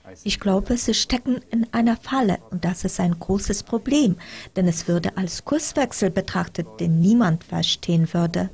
Ich glaube, Sie stecken in einer Falle und das ist ein großes Problem, denn es würde als Kurswechsel betrachtet, den niemand verstehen würde.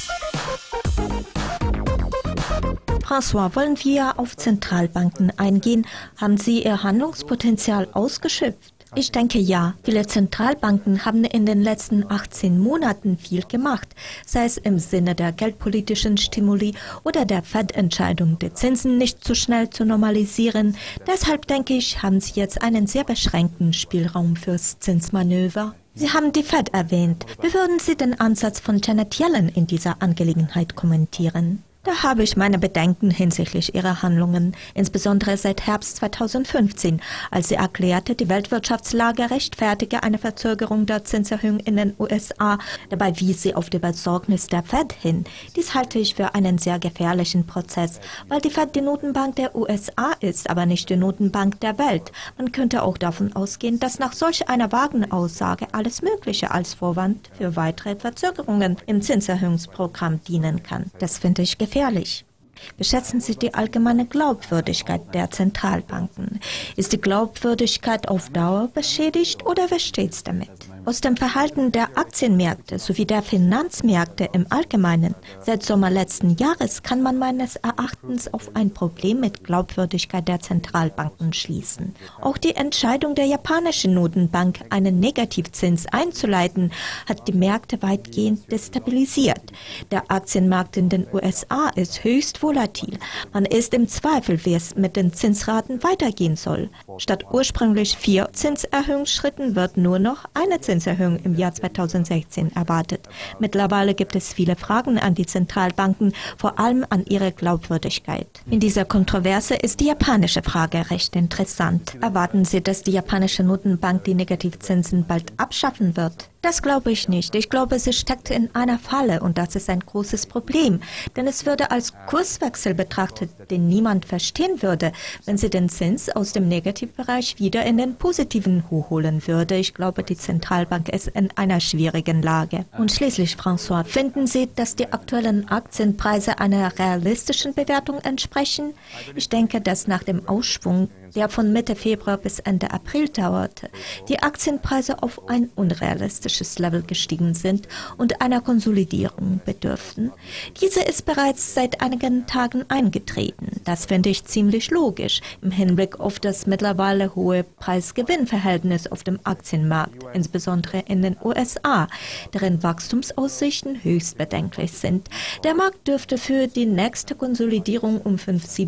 François, wollen wir auf Zentralbanken eingehen? Haben Sie Ihr Handlungspotenzial ausgeschöpft? Ich denke ja. Viele Zentralbanken haben in den letzten 18 Monaten viel gemacht, sei es im Sinne der geldpolitischen Stimuli oder der Fed-Entscheidung, die Zinsen nicht zu schnell zu normalisieren. Deshalb denke ich, haben Sie jetzt einen sehr beschränkten Spielraum fürs Zinsmanöver. Sie haben die Fed erwähnt. Wie würden Sie den Ansatz von Janet Yellen in dieser Angelegenheit kommentieren? Da habe ich meine Bedenken hinsichtlich ihrer Handlungen, insbesondere seit Herbst 2015, als sie erklärte, die Weltwirtschaftslage rechtfertige eine Verzögerung der Zinserhöhung in den USA. Dabei wies sie auf die Besorgnis der Fed hin. Dies halte ich für einen sehr gefährlichen Prozess, weil die Fed die Notenbank der USA ist, aber nicht die Notenbank der Welt. Man könnte auch davon ausgehen, dass nach solch einer vagen Aussage alles Mögliche als Vorwand für weitere Verzögerungen im Zinserhöhungsprogramm dienen kann. Das finde ich gefährlich. Wie schätzen Sie die allgemeine Glaubwürdigkeit der Zentralbanken? Ist die Glaubwürdigkeit auf Dauer beschädigt oder wie steht's damit? Aus dem Verhalten der Aktienmärkte sowie der Finanzmärkte im Allgemeinen seit Sommer letzten Jahres kann man meines Erachtens auf ein Problem mit Glaubwürdigkeit der Zentralbanken schließen. Auch die Entscheidung der japanischen Notenbank, einen Negativzins einzuleiten, hat die Märkte weitgehend destabilisiert. Der Aktienmarkt in den USA ist höchst volatil. Man ist im Zweifel, wie es mit den Zinsraten weitergehen soll. Statt ursprünglich 4 Zinserhöhungsschritten wird nur noch eine Zinserhöhung im Jahr 2016 erwartet. Mittlerweile gibt es viele Fragen an die Zentralbanken, vor allem an ihre Glaubwürdigkeit. In dieser Kontroverse ist die japanische Frage recht interessant. Erwarten Sie, dass die japanische Notenbank die Negativzinsen bald abschaffen wird? Das glaube ich nicht. Ich glaube, sie steckt in einer Falle und das ist ein großes Problem. Denn es würde als Kurswechsel betrachtet, den niemand verstehen würde, wenn sie den Zins aus dem Negativbereich wieder in den positiven hochholen würde. Ich glaube, die Zentralbank ist in einer schwierigen Lage. Und schließlich, François, finden Sie, dass die aktuellen Aktienpreise einer realistischen Bewertung entsprechen? Ich denke, dass nach dem Ausschwung, der von Mitte Februar bis Ende April dauerte, die Aktienpreise auf ein unrealistisches Level gestiegen sind und einer Konsolidierung bedürften. Diese ist bereits seit einigen Tagen eingetreten. Das finde ich ziemlich logisch im Hinblick auf das mittlerweile hohe Preis-Gewinn-Verhältnis auf dem Aktienmarkt, insbesondere in den USA, deren Wachstumsaussichten höchst bedenklich sind. Der Markt dürfte für die nächste Konsolidierung um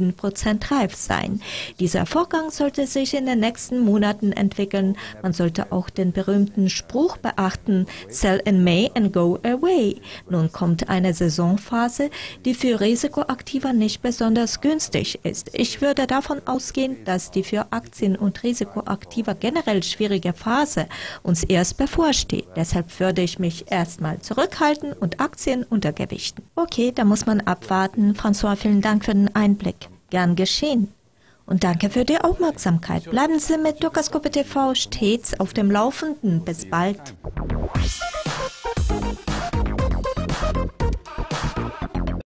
5-7% reif sein. Dieser Vorgang sollte sich in den nächsten Monaten entwickeln. Man sollte auch den berühmten Spruch beachten, sell in May and go away. Nun kommt eine Saisonphase, die für Risikoaktiver nicht besonders günstig ist. Ich würde davon ausgehen, dass die für Aktien- und Risikoaktiver generell schwierige Phase uns erst bevorsteht. Deshalb würde ich mich erstmal zurückhalten und Aktien untergewichten. Okay, da muss man abwarten. François, vielen Dank für den Einblick. Gern geschehen. Und danke für die Aufmerksamkeit. Bleiben Sie mit Dokascope TV stets auf dem Laufenden. Bis bald.